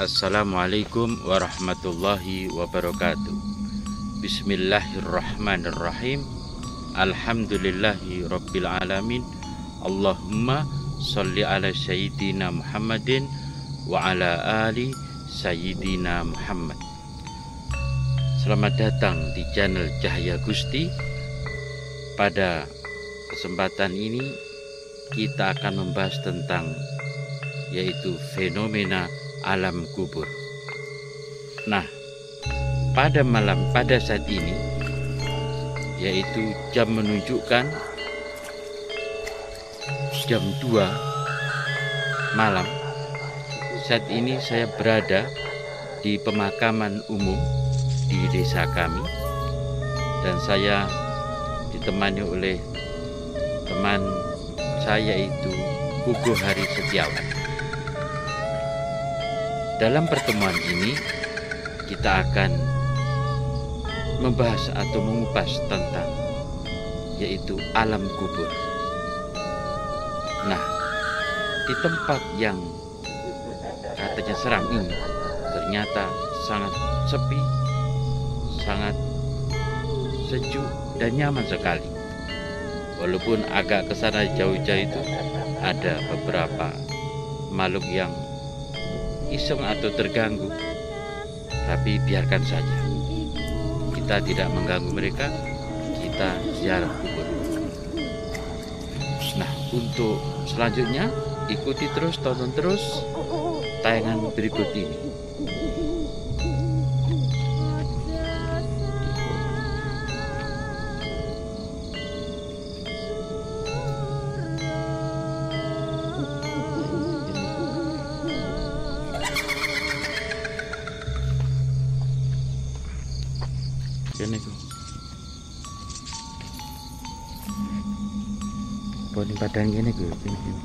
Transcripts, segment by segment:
Assalamualaikum warahmatullahi wabarakatuh. Bismillahirrahmanirrahim. Alhamdulillahi rabbil alamin. Allahumma sholli ala sayyidina Muhammadin wa ala ali sayyidina Muhammad. Selamat datang di channel Cahaya Gusti. Pada kesempatan ini kita akan membahas tentang yaitu fenomena alam kubur. Nah, pada saat ini yaitu jam menunjukkan jam 2 malam. Saat ini saya berada di pemakaman umum di desa kami dan saya ditemani oleh teman saya yaitu Hugo Hari Setiawan. Dalam pertemuan ini kita akan membahas atau mengupas tentang yaitu alam kubur. Nah, di tempat yang katanya seram ini ternyata sangat sepi, sangat sejuk dan nyaman sekali. Walaupun agak kesana jauh-jauh itu ada beberapa makhluk yang iseng atau terganggu, tapi biarkan saja, kita tidak mengganggu mereka, kita ziarah kubur. Nah, untuk selanjutnya ikuti terus, tonton terus tayangan berikut ini. Kene ku. Poni padang kene ku, kene.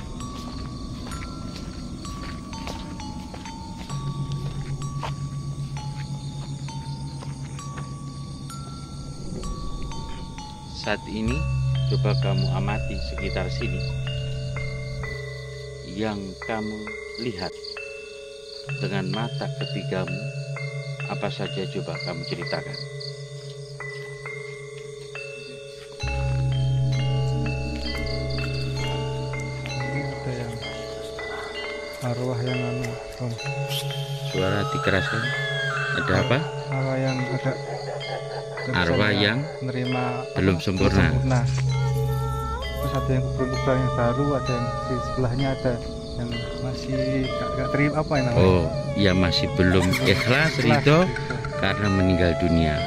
Saat ini coba kamu amati sekitar sini. Yang kamu lihat dengan mata ketigamu apa saja, coba kamu ceritakan. Arwah yang suara dikeraskan. Ada apa? Arwah yang ada. Arwah yang menerima belum sempurna. Terus ada yang kubur-kubur yang baru, ada yang di sebelahnya ada yang masih gak terima apa yang namanya? Oh, yang masih belum ikhlas ridho karena meninggal dunia.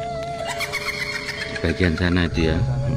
Di bagian sana itu ya.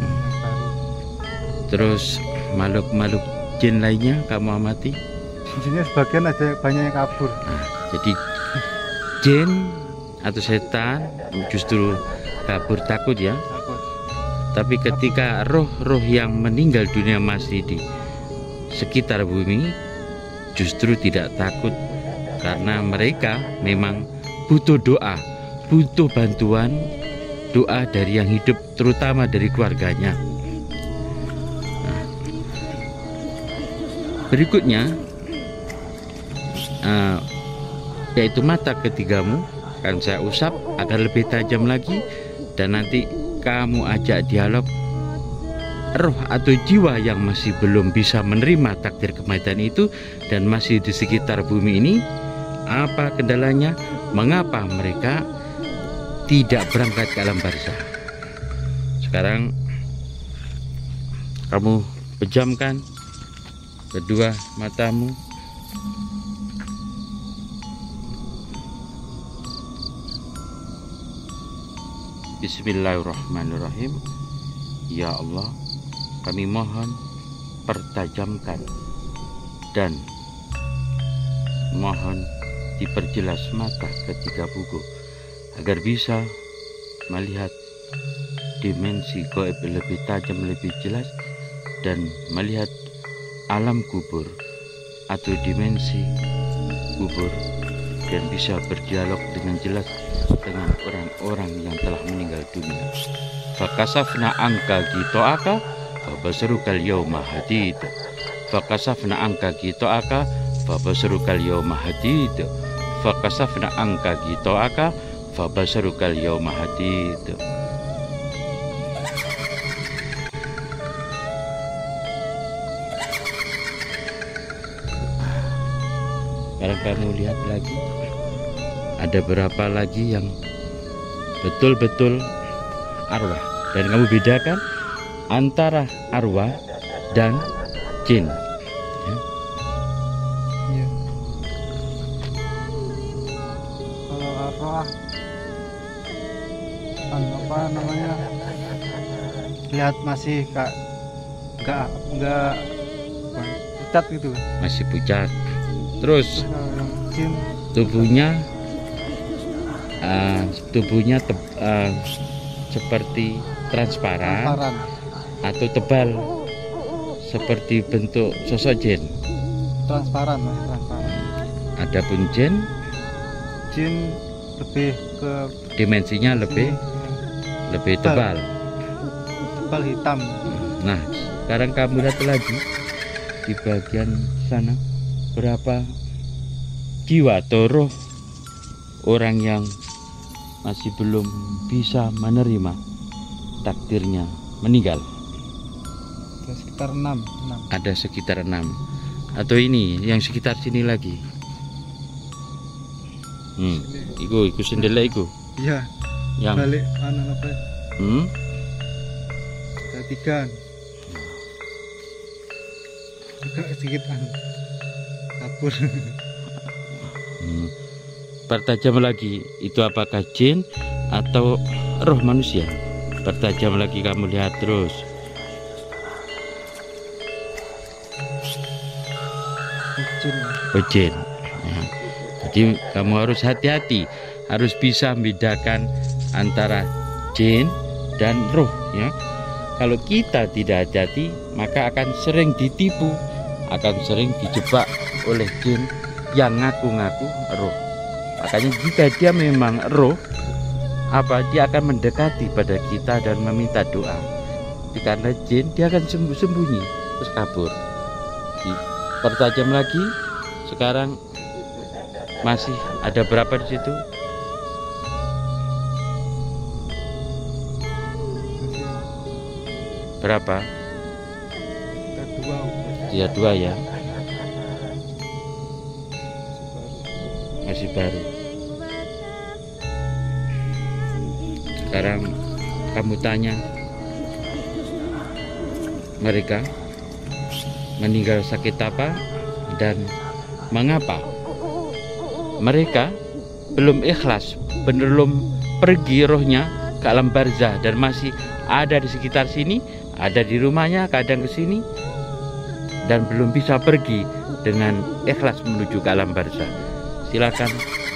Terus makhluk-makhluk jin lainnya kamu amati? Di sini sebagian ada banyak yang kabur. Nah, jadi jin atau setan justru kabur, takut ya. Takut. Tapi ketika roh-roh yang meninggal dunia masih di sekitar bumi, justru tidak takut karena mereka memang butuh doa, butuh bantuan doa dari yang hidup, terutama dari keluarganya. Nah, berikutnya yaitu mata ketigamu akan saya usap agar lebih tajam lagi, dan nanti kamu ajak dialog roh atau jiwa yang masih belum bisa menerima takdir kematian itu dan masih di sekitar bumi ini. Apa kendalanya? Mengapa mereka tidak berangkat ke alam barzah? Sekarang kamu pejamkan kedua matamu. Bismillahirrahmanirrahim. Ya Allah, kami mohon pertajamkan dan mohon diperjelas mata ketiga buku agar bisa melihat dimensi gaib lebih tajam, lebih jelas, dan melihat alam kubur atau dimensi kubur, dan bisa berdialog dengan jelas dengan orang-orang yang telah meninggal dunia. Fakasafna angka gitoaka fabasrukal yauma hadid. Fakasafna angka gitoaka fabasrukal yauma hadid. fakasafna angka ghita'aka fabasarukal yawma hadid. Sekarang kamu lihat lagi, ada berapa lagi yang betul-betul arwah, dan kamu bedakan antara arwah dan jin. Iya. Kalau arwah apa namanya, lihat masih nggak pucat gitu. Masih pucat. Terus Kalau yang jin tubuhnya seperti transparan transparan. atau tebal seperti bentuk sosok jin. Transparan, masih transparan. Adapun jin Jin lebih ke dimensinya lebih tebal. tebal hitam. Nah, sekarang kamu lihat lagi di bagian sana, berapa jiwa atau roh orang yang masih belum bisa menerima takdirnya meninggal. Ada sekitar 6. Ada sekitar 6. Atau ini yang sekitar sini lagi. Iku sendela iku. Iya. Yang Balik apa? Ada 3. Agak sedikit kabur. Pertajam lagi, itu apakah jin atau roh manusia? Pertajam lagi, kamu lihat terus. Jin. Ya. Jadi kamu harus hati-hati, harus bisa membedakan antara jin dan roh, ya. Kalau kita tidak hati-hati, maka akan sering ditipu, akan sering dijebak oleh jin yang ngaku-ngaku roh. Makanya jika dia memang roh, dia akan mendekati pada kita dan meminta doa. Karena jin, dia akan sembunyi terus kabur. Pertajam lagi. Sekarang masih ada berapa di situ? Berapa? Ada 2 ya. Masih baru. Sekarang kamu tanya mereka meninggal sakit apa dan mengapa mereka belum ikhlas, belum pergi rohnya ke alam barzah dan masih ada di sekitar sini, ada di rumahnya, kadang ke sini dan belum bisa pergi dengan ikhlas menuju ke alam barzah. Silakan.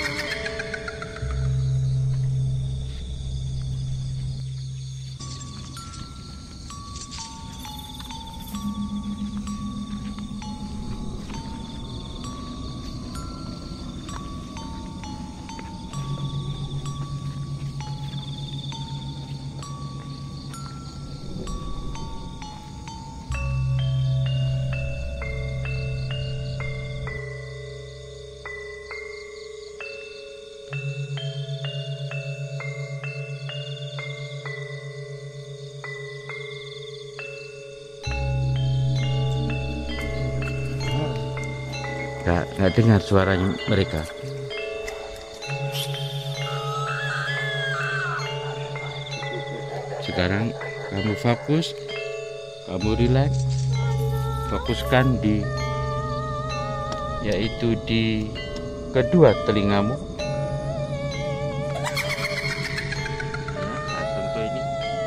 Nggak dengar suaranya mereka. Sekarang kamu fokus, kamu relax, fokuskan yaitu di kedua telingamu. Saya sentuh ini.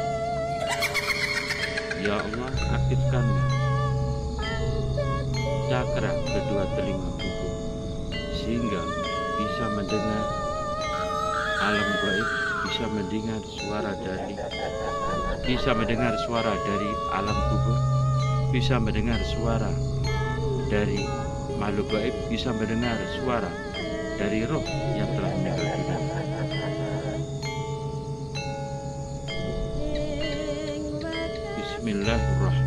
Ya Allah, aktifkan cakra kedua telingamu sehingga bisa mendengar alam gaib, bisa mendengar suara dari alam kubur, bisa mendengar suara dari makhluk gaib, bisa mendengar suara dari roh yang telah meninggal dunia.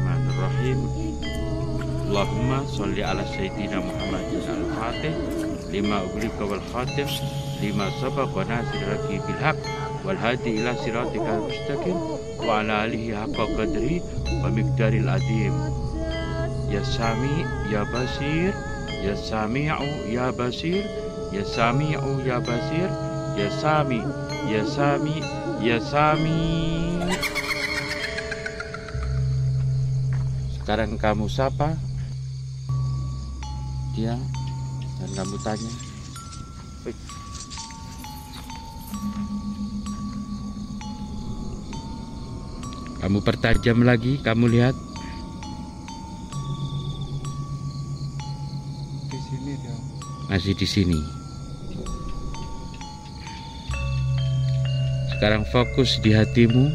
Bismillahirrahmanirrahim. Allahumma sholli ala sayyidina Muhammadin al-Fatih lima ughliqa wal khatim lima sabaq wa nasir laki bil haq wal hadi ila siratikal mustaqim wa ala alihi haqqa qadri wa miqdaril azim. Ya Sami ya Basir, ya Sami'u ya Basir, ya Sami'u ya Basir, ya Sami, ya Sami, ya Sami. Sekarang kamu sapa dia dan kamu tanya. Kamu pertajam lagi, kamu lihat. Di sini dia. Masih di sini. Sekarang fokus di hatimu.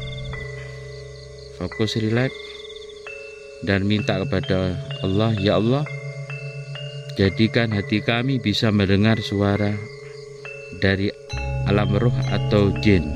Fokus, relax. Dan minta kepada Allah, ya Allah, jadikan hati kami bisa mendengar suara dari alam roh atau jin.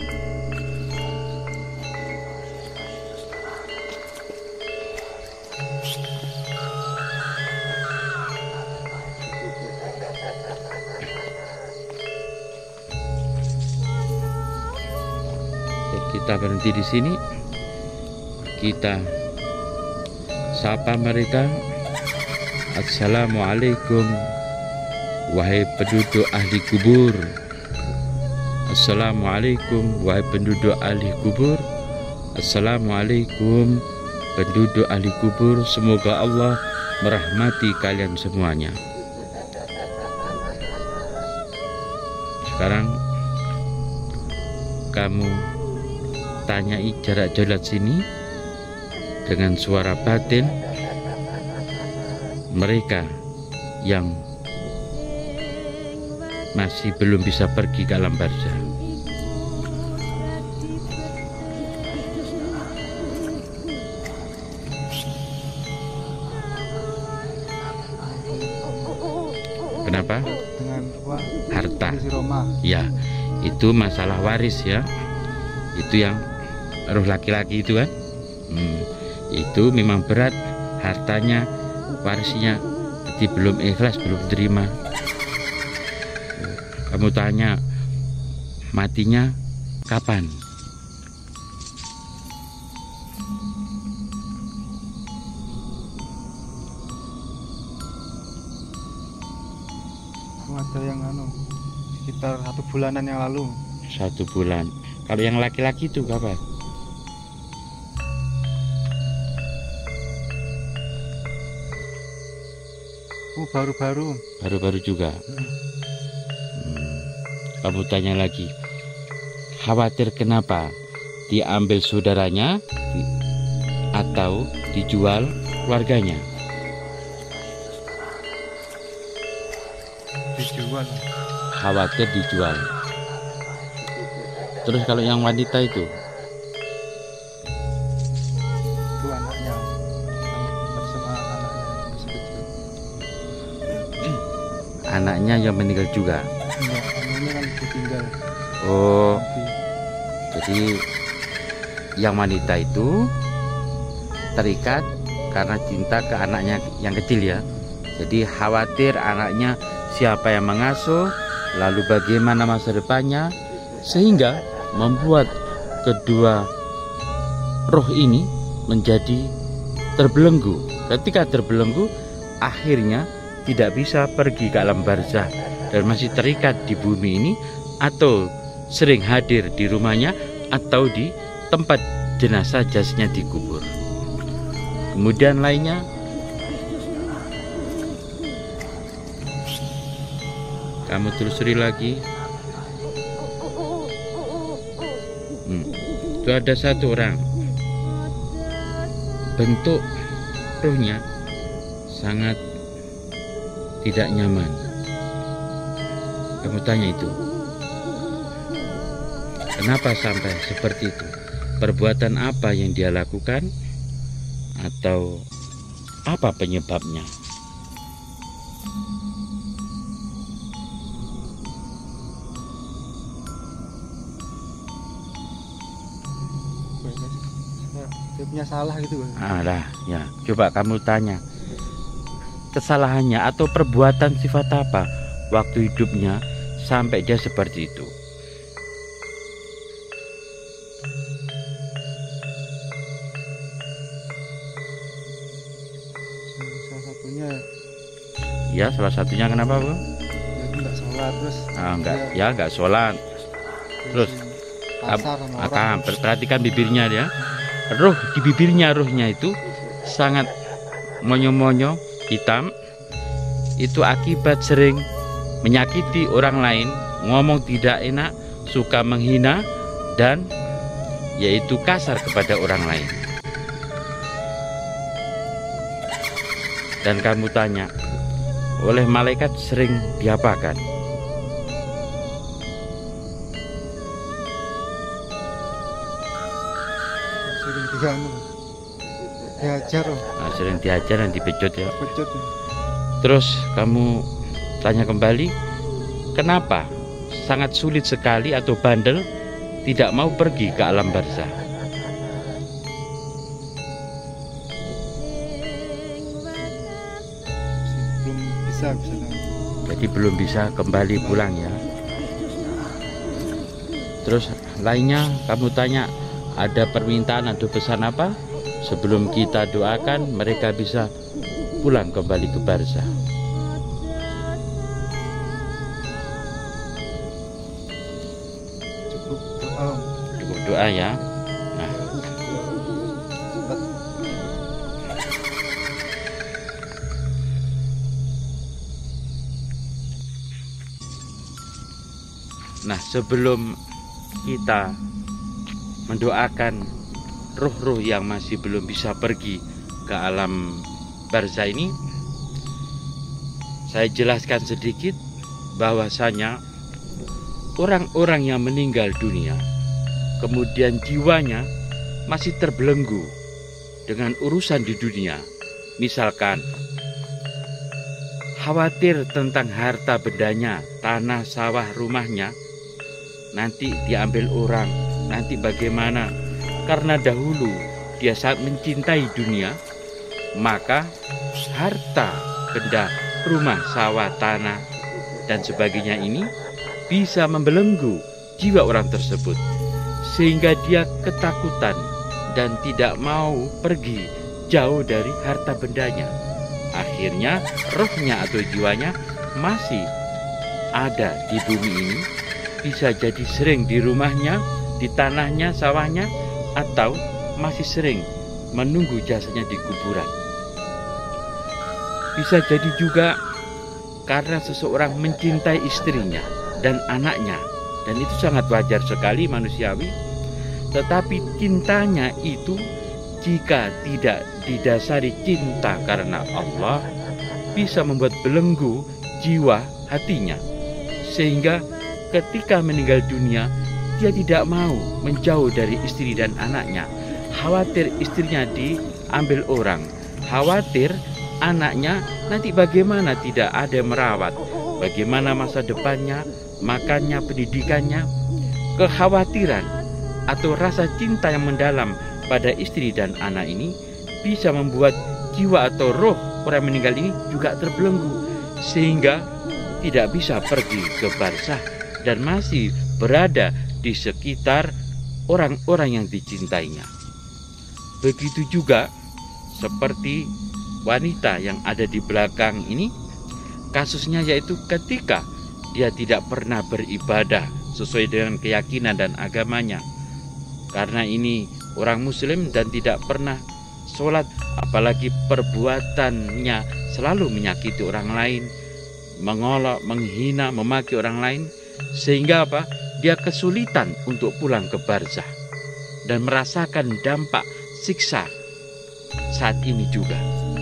Kita berhenti di sini. Kita sapa mereka. Assalamualaikum wahai penduduk ahli kubur. Assalamualaikum wahai penduduk ahli kubur. Assalamualaikum penduduk ahli kubur. Semoga Allah merahmati kalian semuanya. Sekarang kamu tanyai jarak jauh sini dengan suara batin mereka yang masih belum bisa pergi ke alam barzah. Kenapa? Dengan apa? Harta. Roma. Ya, itu masalah waris ya. Itu yang roh laki-laki itu kan. Itu memang berat hartanya, warisnya, jadi belum ikhlas, belum terima. Kamu tanya matinya kapan? Ada yang sekitar 1 bulanan yang lalu. 1 bulan. Kalau yang laki-laki itu kapan? Baru-baru. Baru-baru juga. Kamu tanya lagi, khawatir kenapa? Diambil saudaranya atau dijual keluarganya? Dijual. Khawatir dijual. Terus kalau yang wanita itu? Itu anaknya. Bersama anaknya masih kecil. Anaknya yang meninggal juga? Enggak, anaknya kan ditinggal. Oh, jadi yang wanita itu terikat karena cinta ke anaknya yang kecil ya. Jadi khawatir anaknya siapa yang mengasuh, lalu bagaimana masa depannya, sehingga membuat kedua roh ini menjadi terbelenggu. Ketika terbelenggu, akhirnya tidak bisa pergi ke alam barzah dan masih terikat di bumi ini, atau sering hadir di rumahnya atau di tempat jenazah jasadnya dikubur. Kemudian lainnya, kamu telusuri lagi. Itu ada 1 orang, bentuk rohnya sangat tidak nyaman. Kamu tanya itu, kenapa sampai seperti itu? Perbuatan apa yang dia lakukan? Atau apa penyebabnya? Dia punya salah gitu. Lah, ya, coba kamu tanya kesalahannya atau perbuatan sifat apa? waktu hidupnya sampai dia seperti itu. Salah satunya Ya, salah satunya kenapa, Bu? ya itu nggak sholat, terus Nggak sholat. Terus kasar sama orang. perhatikan bibirnya dia. Roh di bibirnya, rohnya itu sangat monyo-monyo, hitam. Itu akibat sering menyakiti orang lain, ngomong tidak enak, suka menghina, dan yaitu kasar kepada orang lain. Dan kamu tanya, oleh malaikat sering diapakan? Sering dihajar, Sering diajar dan dipecut ya. pecut. Terus kamu tanya kembali, kenapa sangat sulit sekali atau bandel tidak mau pergi ke alam barzah? Belum bisa Jadi belum bisa kembali pulang ya. Terus lainnya kamu tanya, ada permintaan atau pesan apa? Sebelum kita doakan mereka bisa pulang kembali ke barzah. cukup doa. Cukup doa ya. Nah, sebelum kita mendoakan ruh-ruh yang masih belum bisa pergi ke alam barzah ini, saya jelaskan sedikit bahwasanya orang-orang yang meninggal dunia kemudian jiwanya masih terbelenggu dengan urusan di dunia, misalkan khawatir tentang harta bendanya, tanah, sawah, rumahnya, nanti diambil orang, nanti bagaimana? Karena dahulu dia sangat mencintai dunia, maka harta, benda, rumah, sawah, tanah, dan sebagainya ini bisa membelenggu jiwa orang tersebut, sehingga dia ketakutan dan tidak mau pergi jauh dari harta bendanya. Akhirnya rohnya atau jiwanya masih ada di bumi ini, bisa jadi sering di rumahnya, di tanahnya, sawahnya, atau masih sering menunggu jasanya di kuburan. Bisa jadi juga karena seseorang mencintai istrinya dan anaknya, dan itu sangat wajar sekali, manusiawi. Tetapi cintanya itu jika tidak didasari cinta karena Allah, bisa membuat belenggu jiwa hatinya, sehingga ketika meninggal dunia dia tidak mau menjauh dari istri dan anaknya, khawatir istrinya diambil orang, khawatir anaknya nanti bagaimana tidak ada yang merawat, bagaimana masa depannya, makannya, pendidikannya. Kekhawatiran atau rasa cinta yang mendalam pada istri dan anak ini bisa membuat jiwa atau roh orang meninggal ini juga terbelenggu, sehingga tidak bisa pergi ke barzah dan masih berada di sekitar orang-orang yang dicintainya. Begitu juga seperti wanita yang ada di belakang ini, kasusnya yaitu ketika dia tidak pernah beribadah sesuai dengan keyakinan dan agamanya, karena ini orang muslim dan tidak pernah sholat, apalagi perbuatannya selalu menyakiti orang lain, mengolok, menghina, memaki orang lain, sehingga apa? Dia kesulitan untuk pulang ke barzah dan merasakan dampak siksa saat ini juga.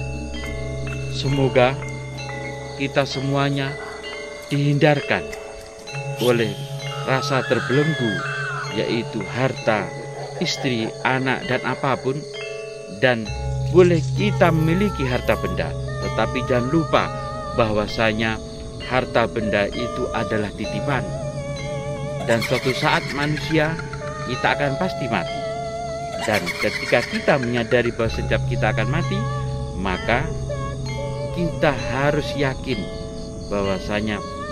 Semoga kita semuanya dihindarkan oleh rasa terbelenggu, yaitu harta, istri, anak, dan apapun. Dan boleh kita memiliki harta benda, tetapi jangan lupa bahwasanya harta benda itu adalah titipan, dan suatu saat manusia kita akan pasti mati. Dan ketika kita menyadari bahwa setiap kita akan mati, maka kita harus yakin bahwasanya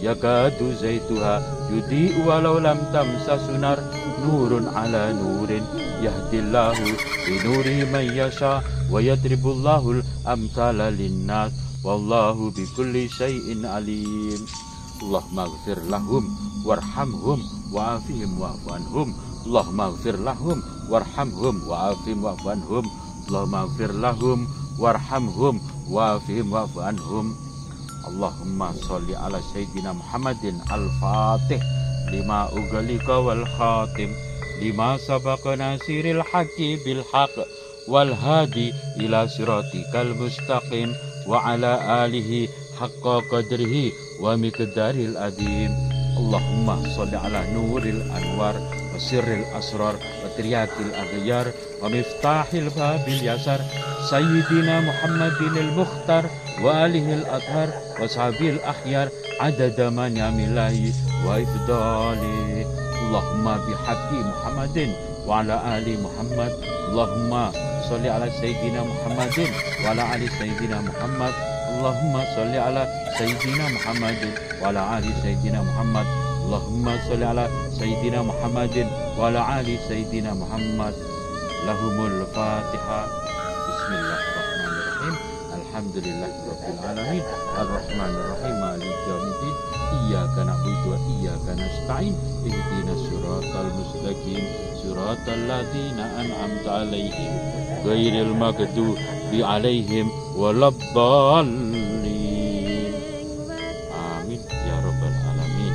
yakadu zaituha yudhi'u walau lam tamsasu nar nurun ala nurin yahdillahu binurihi man yasha wa yadribullahul amthala linnas wallahu bikulli syai'in alim. Allahumma ighfir lahum warhamhum wa'afihim wa'fu anhum. Allahumma ighfir lahum warhamhum wa'afihim wa'fu anhum. Allahumma ighfir lahum warhamhum wa'afihim wa'fu anhum. Allahumma sholli ala sayyidina Muhammadin al-fatih lima ughliqa wal khatim lima sabaqa nasiril haqqi bil haqq wal hadi ila siratikal mustaqim wa ala alihi haqqa qadrihi wa miqdaril adim. Allahumma sholli ala nuril anwar wa sirril asrar wa triyakil aghyar wa miftahil babil yasar sayyidina Muhammadin al-mukhtar wa alihil athar wa sahabil akhyar adada man yamilahi wa ifdali. Allahumma bihaqqi Muhammadin wa ala ali Muhammad. Allahumma sholli ala sayyidina Muhammadin wa ala ali sayyidina Muhammad. Allahumma sholli ala sayyidina Muhammadin wa ala ali sayyidina Muhammad. Allahumma sholli ala sayyidina Muhammadin wa ala ali sayyidina Muhammad. Lahumul Fatihah. Bismillahirrahmanirrahim. Alhamdulillahirabbil alamin. Arrahmanirrahim. Maliki yaumiddin. Iyyaka na'budu wa iyyaka nasta'in. Ihdinas siratal mustaqim. Siratal ladzina an'amta 'alaihim ghairil maghdubi 'alaihim waladdallin. Amin ya rabbal alamin.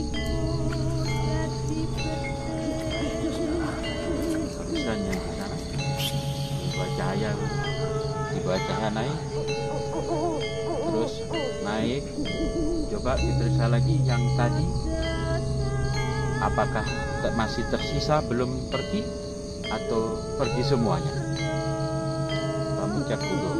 Tulisannya di sana dibaca ya, dibaca naik, terus naik. Coba diteruskan lagi yang tadi. Apakah masih tersisa belum pergi atau pergi semuanya? Kamu cek dulu.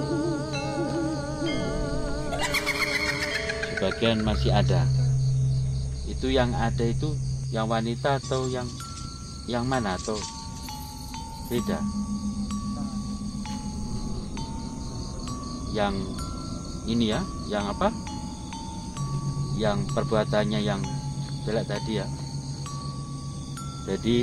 Sebagian masih ada. Itu yang ada itu yang wanita atau yang mana atau beda? Yang ini ya, yang apa? Yang perbuatannya yang jelek tadi ya. Jadi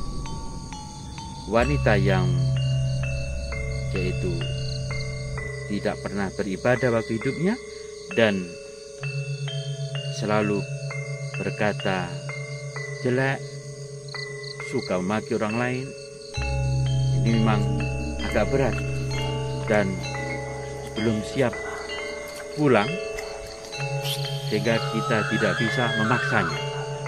wanita yang yaitu tidak pernah beribadah waktu hidupnya dan selalu berkata jelek, suka memaki orang lain, ini memang agak berat dan belum siap pulang sehingga kita tidak bisa memaksanya.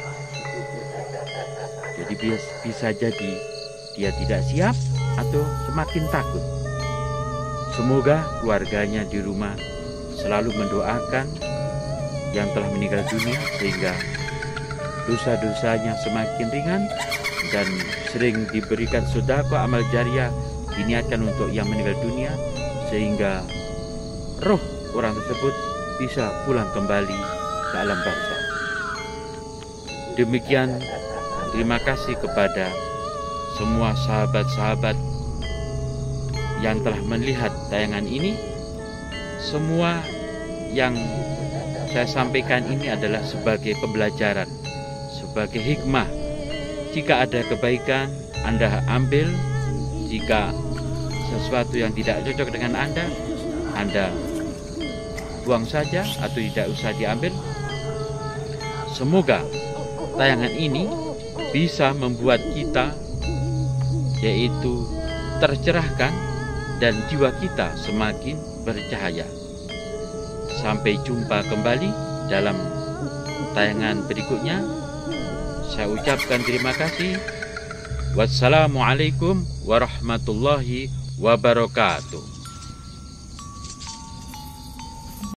Jadi bisa jadi dia tidak siap atau semakin takut. Semoga keluarganya di rumah selalu mendoakan yang telah meninggal dunia sehingga dosa-dosanya semakin ringan dan sering diberikan sedekah amal jariah diniatkan untuk yang meninggal dunia sehingga roh orang tersebut bisa pulang kembali ke alam barzakh. Demikian. Terima kasih kepada semua sahabat-sahabat yang telah melihat tayangan ini. Semua yang saya sampaikan ini adalah sebagai pembelajaran, sebagai hikmah. Jika ada kebaikan, Anda ambil. Jika sesuatu yang tidak cocok dengan Anda buang saja atau tidak usah diambil. Semoga tayangan ini bisa membuat kita yaitu tercerahkan dan jiwa kita semakin bercahaya. Sampai jumpa kembali dalam tayangan berikutnya. Saya ucapkan terima kasih. Wassalamualaikum warahmatullahi wabarakatuh.